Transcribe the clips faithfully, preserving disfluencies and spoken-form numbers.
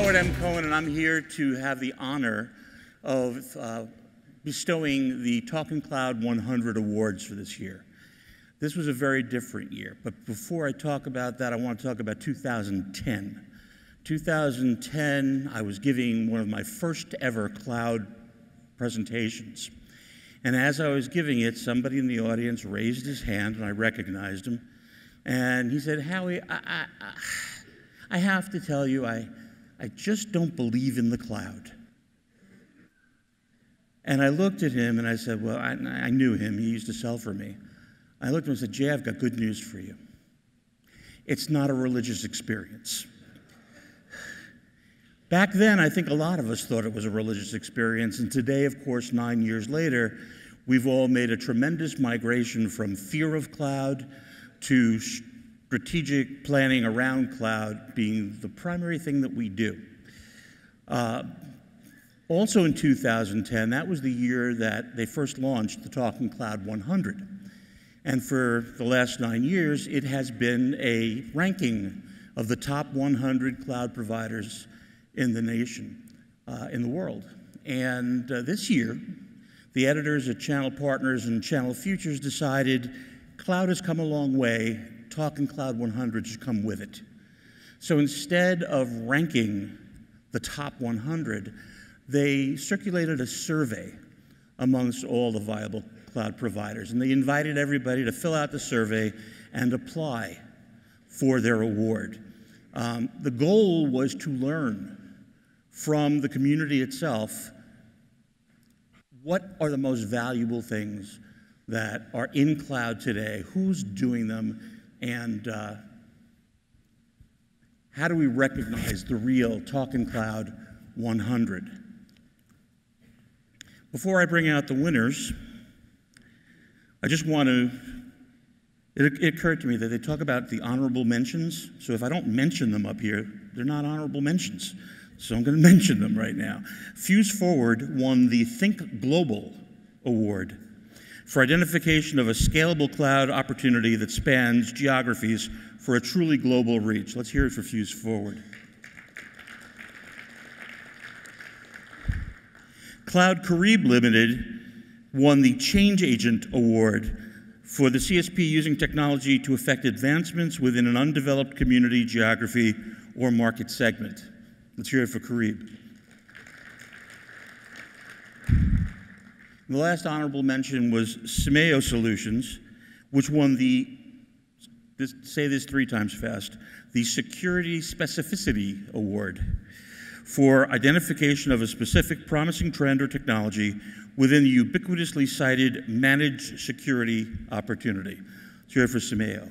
Howard M. Cohen, and I'm here to have the honor of uh, bestowing the Talking Cloud one hundred awards for this year. This was a very different year, but before I talk about that, I want to talk about two thousand ten. two thousand ten, I was giving one of my first ever cloud presentations. And as I was giving it, somebody in the audience raised his hand, and I recognized him. And he said, Howie, I, I, I have to tell you, I, I just don't believe in the cloud. And I looked at him and I said, well, I, I knew him. He used to sell for me. I looked at him and said, Jay, I've got good news for you. It's not a religious experience. Back then, I think a lot of us thought it was a religious experience. And today, of course, nine years later, we've all made a tremendous migration from fear of cloud to strategic planning around cloud being the primary thing that we do. Uh, also in two thousand ten, that was the year that they first launched the Talking Cloud one hundred. And for the last nine years, it has been a ranking of the top one hundred cloud providers in the nation, uh, in the world. And uh, this year, the editors at Channel Partners and Channel Futures decided cloud has come a long way, Talking Cloud one hundred should come with it. So instead of ranking the top one hundred, they circulated a survey amongst all the viable cloud providers, and they invited everybody to fill out the survey and apply for their award. Um, the goal was to learn from the community itself what are the most valuable things that are in cloud today, who's doing them, and uh, how do we recognize the real Talking Cloud one hundred? Before I bring out the winners, I just want to, it, it occurred to me that they talk about the honorable mentions, so if I don't mention them up here, they're not honorable mentions. So I'm going to mention them right now. Fuse Forward won the Think Global Award for identification of a scalable cloud opportunity that spans geographies for a truly global reach. Let's hear it for Fuse Forward. Cloud Carib Limited won the Change Agent Award for the C S P using technology to effect advancements within an undeveloped community, geography, or market segment. Let's hear it for Carib. The last honorable mention was Simeo Solutions, which won the, this, say this three times fast, the Security Specificity Award for identification of a specific promising trend or technology within the ubiquitously cited managed security opportunity. Let's hear it for Simeo.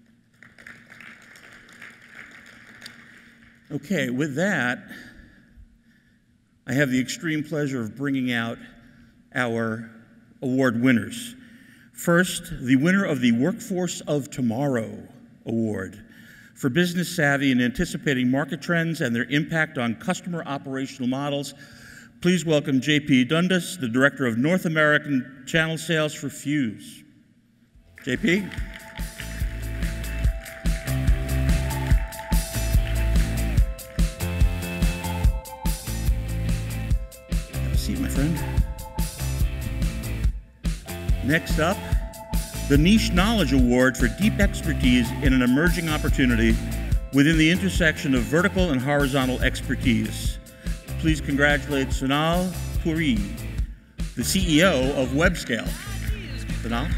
Okay, with that, I have the extreme pleasure of bringing out our award winners. First, the winner of the Workforce of Tomorrow Award for business savvy and anticipating market trends and their impact on customer operational models. Please welcome J P Dundas, the Director of North American Channel Sales for Fuse. J P? Have a seat, my friend. Next up, the Niche Knowledge Award for deep expertise in an emerging opportunity within the intersection of vertical and horizontal expertise. Please congratulate Sonal Puri, the C E O of WebScale. Sonal?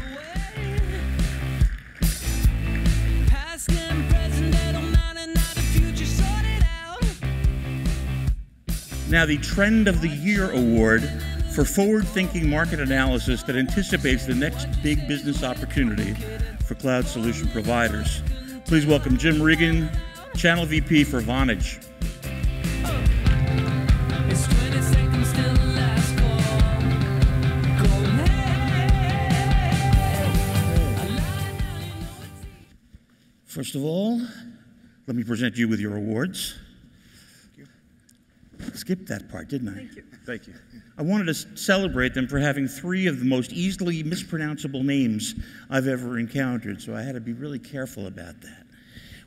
Now, the Trend of the Year Award for forward-thinking market analysis that anticipates the next big business opportunity for cloud solution providers. Please welcome Jim Regan, Channel V P for Vonage. First of all, let me present you with your awards. Skipped that part, didn't I? Thank you. Thank you. I wanted to celebrate them for having three of the most easily mispronounceable names I've ever encountered, so I had to be really careful about that.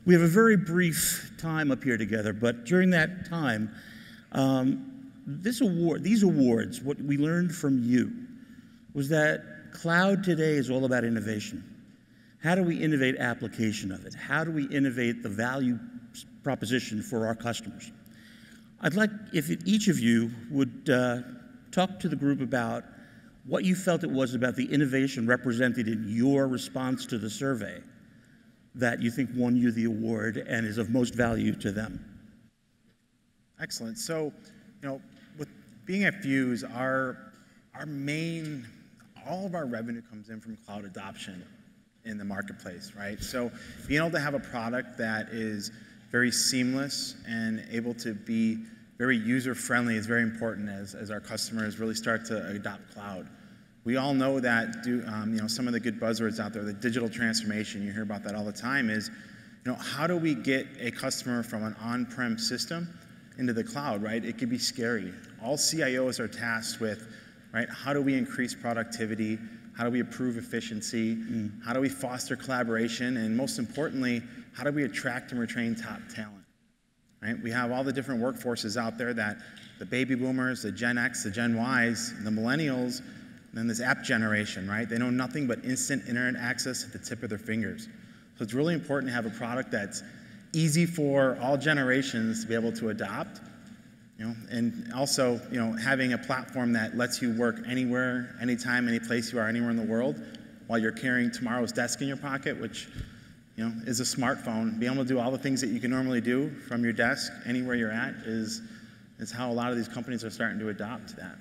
We have a very brief time up here together, but during that time, um, this award, these awards, what we learned from you was that cloud today is all about innovation. How do we innovate application of it? How do we innovate the value proposition for our customers? I'd like if each of you would uh, talk to the group about what you felt it was about the innovation represented in your response to the survey that you think won you the award and is of most value to them. Excellent. So, you know, with being at Fuse, our, our main, all of our revenue comes in from cloud adoption in the marketplace, right? So being able to have a product that is very seamless and able to be very user-friendly is very important as, as our customers really start to adopt cloud. We all know that do, um, you know, some of the good buzzwords out there, the digital transformation, you hear about that all the time, is, you know, how do we get a customer from an on-prem system into the cloud, right? It could be scary. All C I Os are tasked with, right, how do we increase productivity? How do we improve efficiency? Mm. How do we foster collaboration? And most importantly, how do we attract and retain top talent, right? We have all the different workforces out there that the baby boomers, the Gen X, the Gen Ys, the millennials, and then this app generation, right? They know nothing but instant internet access at the tip of their fingers. So it's really important to have a product that's easy for all generations to be able to adopt, you know, and also, you know, having a platform that lets you work anywhere, anytime, any place you are, anywhere in the world, while you're carrying tomorrow's desk in your pocket, which, you know, is a smartphone. Being able to do all the things that you can normally do from your desk, anywhere you're at, is, is how a lot of these companies are starting to adopt that.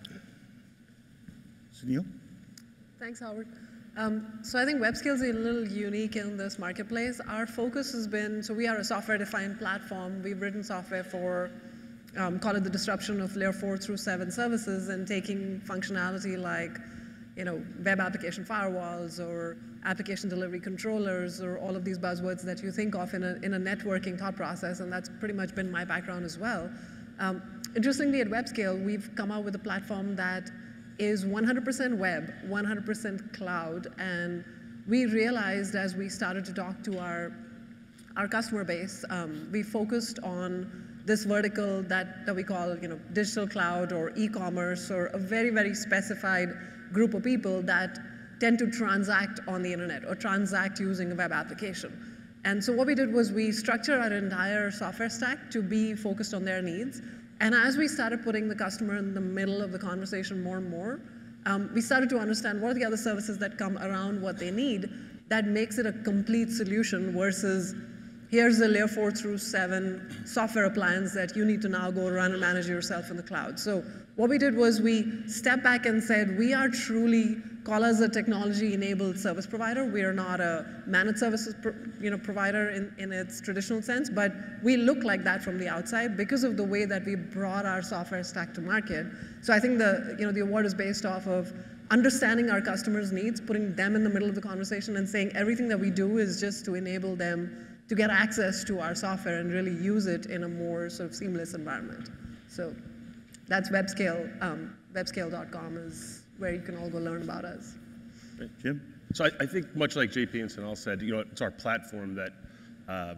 Sunil? Thanks, Howard. Um, so I think WebScale is a little unique in this marketplace. Our focus has been, so we are a software-defined platform. We've written software for, um, call it the disruption of layer four through seven services and taking functionality like, you know, web application firewalls or application delivery controllers or all of these buzzwords that you think of in a, in a networking thought process, and that's pretty much been my background as well. Um, interestingly, at WebScale, we've come out with a platform that is one hundred percent web, one hundred percent cloud, and we realized as we started to talk to our, our customer base, um, we focused on this vertical that, that we call, you know, digital cloud or e-commerce, or a very, very specified group of people that tend to transact on the internet or transact using a web application. And so what we did was we structured our entire software stack to be focused on their needs. And as we started putting the customer in the middle of the conversation more and more, um, we started to understand what are the other services that come around what they need that makes it a complete solution versus here's a layer four through seven software appliance that you need to now go run and manage yourself in the cloud. So what we did was we stepped back and said, we are truly, call us a technology-enabled service provider. We are not a managed services pro, you know, provider in, in its traditional sense, but we look like that from the outside because of the way that we brought our software stack to market. So I think the, you know, the award is based off of understanding our customers' needs, putting them in the middle of the conversation and saying everything that we do is just to enable them to get access to our software and really use it in a more sort of seamless environment. So that's WebScale. Um, webscale dot com is where you can all go learn about us. Jim? So I, I think much like J P and Sunil said, you know, it's our platform that um,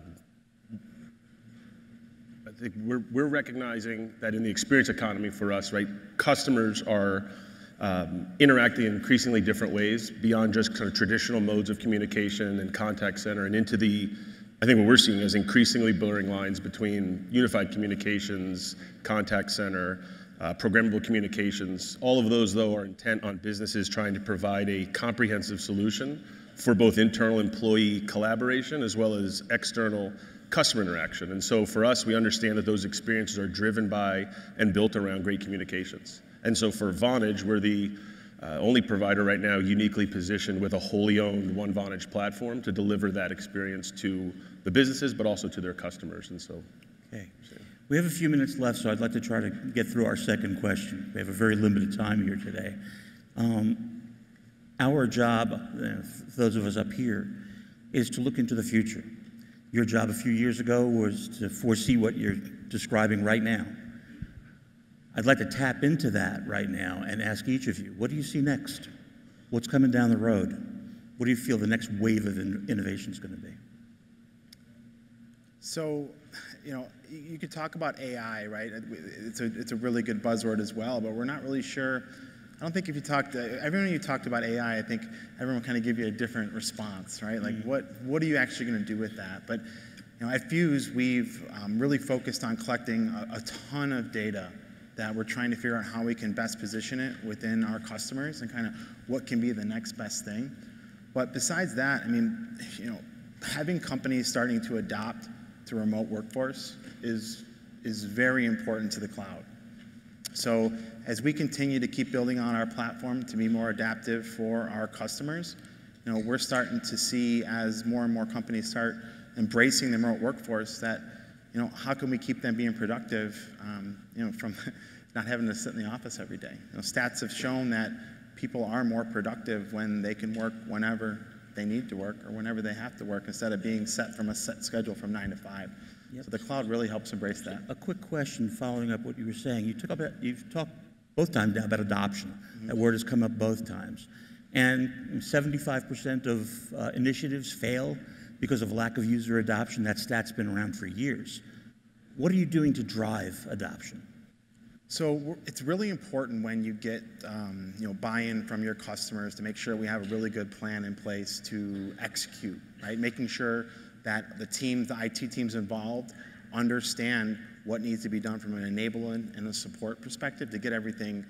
I think we're, we're recognizing that in the experience economy for us, right, customers are um, interacting in increasingly different ways beyond just kind of traditional modes of communication and contact center and into the, I think what we're seeing is increasingly blurring lines between unified communications, contact center, Uh, programmable communications. All of those, though, are intent on businesses trying to provide a comprehensive solution for both internal employee collaboration as well as external customer interaction. And so for us, we understand that those experiences are driven by and built around great communications. And so for Vonage, we're the uh, only provider right now uniquely positioned with a wholly owned One Vonage platform to deliver that experience to the businesses, but also to their customers. And so, okay. We have a few minutes left, so I'd like to try to get through our second question. We have a very limited time here today. Um, our job, uh, those of us up here, is to look into the future. Your job a few years ago was to foresee what you're describing right now. I'd like to tap into that right now and ask each of you, what do you see next? What's coming down the road? What do you feel the next wave of in innovation is going to be? So, you know, you you could talk about A I, right? It's a, it's a really good buzzword as well, but we're not really sure. I don't think if you talked, everyone you talked about A I, I think everyone kind of give you a different response, right? Like, Mm-hmm. what, what are you actually going to do with that? But, you know, at Fuse, we've um, really focused on collecting a, a ton of data that we're trying to figure out how we can best position it within our customers and kind of what can be the next best thing. But besides that, I mean, you know, having companies starting to adopt to remote workforce is, is very important to the cloud. So as we continue to keep building on our platform to be more adaptive for our customers, you know, we're starting to see as more and more companies start embracing the remote workforce that, you know, how can we keep them being productive, um, you know, from not having to sit in the office every day. You know, stats have shown that people are more productive when they can work whenever they need to work or whenever they have to work instead of being set from a set schedule from nine to five. Yep. So the cloud really helps embrace that. A quick question following up what you were saying. You took about, you've talked both times now about adoption. Mm-hmm. That word has come up both times. And seventy-five percent of uh, initiatives fail because of lack of user adoption. That stat's been around for years. What are you doing to drive adoption? So it's really important when you get um, you know, buy-in from your customers to make sure we have a really good plan in place to execute, right? Making sure that the teams, the I T teams involved, understand what needs to be done from an enablement and a support perspective to get everything,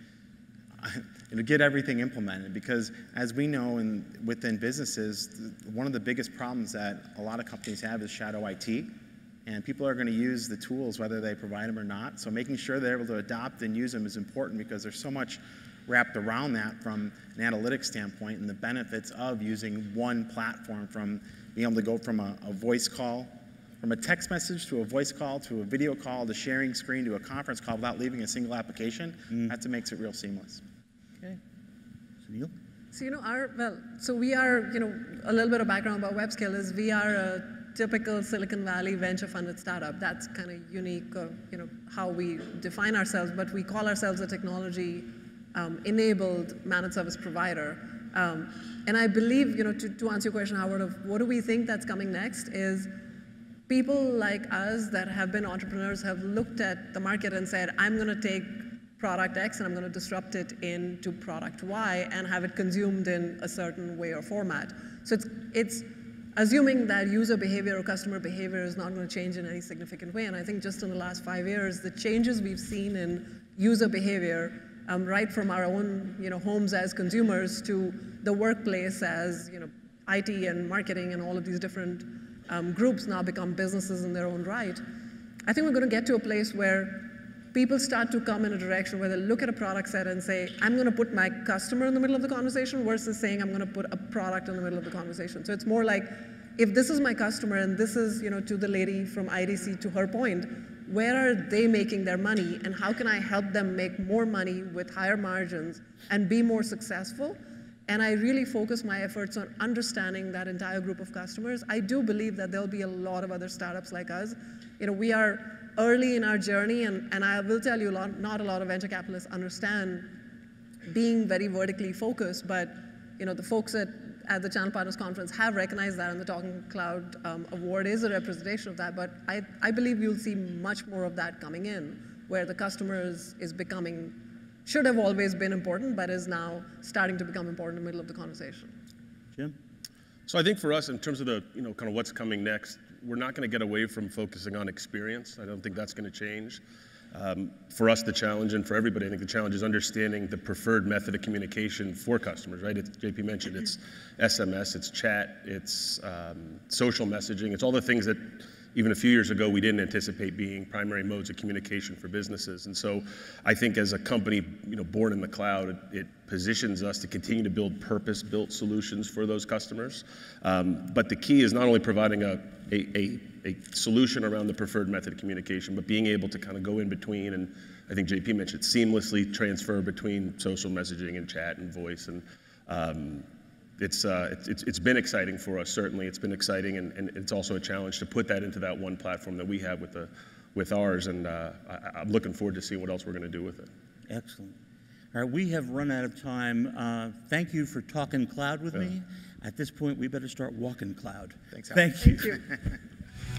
to get everything implemented. Because as we know in, within businesses, one of the biggest problems that a lot of companies have is shadow I T. And people are going to use the tools whether they provide them or not. So making sure they're able to adopt and use them is important because there's so much wrapped around that from an analytics standpoint and the benefits of using one platform, from being able to go from a, a voice call, from a text message to a voice call to a video call to sharing screen to a conference call without leaving a single application. Mm. That's what makes it real seamless. Okay. Sunil? So, you know, our, well, so we are, you know, a little bit of background about WebScale is we are a typical Silicon Valley venture-funded startup. That's kind of unique, uh, you know, how we define ourselves, but we call ourselves a technology-enabled um, managed service provider. Um, and I believe, you know, to, to answer your question, Howard, of what do we think that's coming next is people like us that have been entrepreneurs have looked at the market and said, I'm going to take product X and I'm going to disrupt it into product Y and have it consumed in a certain way or format. So it's, it's assuming that user behavior or customer behavior is not going to change in any significant way. And I think just in the last five years, the changes we've seen in user behavior, um, right from our own you know, homes as consumers to the workplace as you know, I T and marketing and all of these different um, groups now become businesses in their own right. I think we're going to get to a place where people start to come in a direction where they look at a product set and say, I'm going to put my customer in the middle of the conversation versus saying I'm going to put a product in the middle of the conversation. So it's more like, if this is my customer and this is, you know, to the lady from I D C, to her point, where are they making their money and how can I help them make more money with higher margins and be more successful? And I really focus my efforts on understanding that entire group of customers. I do believe that there'll be a lot of other startups like us. You know, we are early in our journey, and, and I will tell you, a lot, not a lot of venture capitalists understand being very vertically focused, but you know, the folks at, at the Channel Partners Conference have recognized that, and the Talking Cloud um, Award is a representation of that, but I, I believe you'll see much more of that coming in, where the customer is, is becoming, should have always been important, but is now starting to become important in the middle of the conversation. Jim? So I think for us, in terms of the, you know, kind of what's coming next, we're not going to get away from focusing on experience. I don't think that's going to change. Um, for us, the challenge, and for everybody, I think the challenge is understanding the preferred method of communication for customers, right? It's, J P mentioned it's S M S, it's chat, it's um, social messaging, it's all the things that even a few years ago we didn't anticipate being primary modes of communication for businesses. And so I think as a company, you know, born in the cloud, it, it positions us to continue to build purpose-built solutions for those customers. Um, but the key is not only providing a, a, a, a solution around the preferred method of communication, but being able to kind of go in between, and I think J P mentioned, seamlessly transfer between social messaging and chat and voice. And um, It's, uh, it's, it's been exciting for us, certainly. It's been exciting, and, and it's also a challenge to put that into that one platform that we have with, the, with ours, and uh, I, I'm looking forward to seeing what else we're going to do with it. Excellent. All right, we have run out of time. Uh, thank you for talking cloud with Yeah. me. At this point, we better start walking cloud. Thanks, Howard. Thank you. Thank you.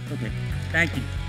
Okay, thank you.